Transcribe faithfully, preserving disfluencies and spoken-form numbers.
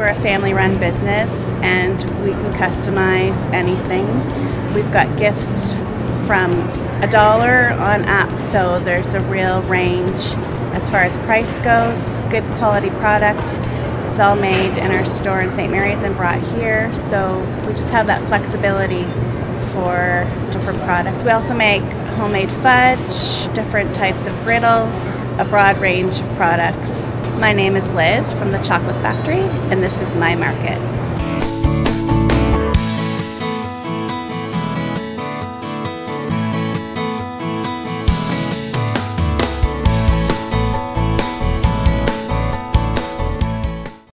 We're a family-run business and we can customize anything. We've got gifts from a dollar on up, so there's a real range as far as price goes. Good quality product. It's all made in our store in Saint Mary's and brought here, so we just have that flexibility for different products. We also make homemade fudge, different types of brittles, a broad range of products. My name is Liz from the Chocolate Factory, and this is my market.